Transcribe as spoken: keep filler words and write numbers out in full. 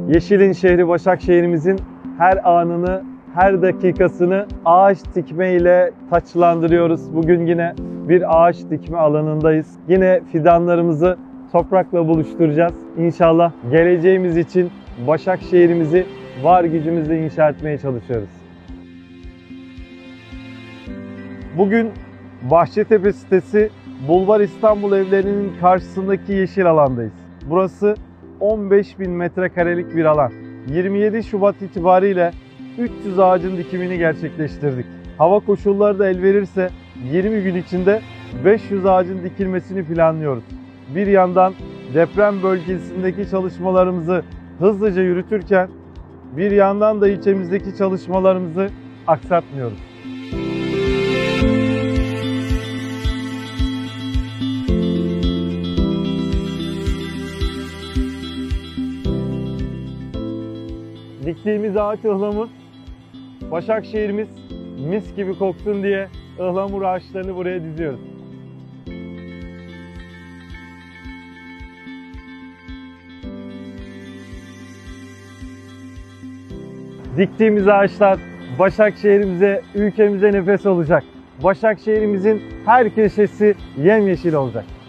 Yeşilin şehri Başakşehir'imizin her anını, her dakikasını ağaç dikme ile taçlandırıyoruz. Bugün yine bir ağaç dikme alanındayız. Yine fidanlarımızı toprakla buluşturacağız. İnşallah geleceğimiz için Başakşehir'imizi var gücümüzle inşa etmeye çalışıyoruz. Bugün Bahçetepe sitesi Bulvar İstanbul evlerinin karşısındaki yeşil alandayız. Burası on beş bin metrekarelik bir alan. yirmi yedi Şubat itibariyle üç yüz ağacın dikimini gerçekleştirdik. Hava koşulları da el verirse yirmi gün içinde beş yüz ağacın dikilmesini planlıyoruz. Bir yandan deprem bölgesindeki çalışmalarımızı hızlıca yürütürken bir yandan da ilçemizdeki çalışmalarımızı aksatmıyoruz. Diktiğimiz ağaç ıhlamur. Başakşehir'imiz mis gibi koksun diye ıhlamur ağaçlarını buraya diziyoruz. Diktiğimiz ağaçlar Başakşehir'imize, ülkemize nefes olacak. Başakşehir'imizin her köşesi yemyeşil olacak.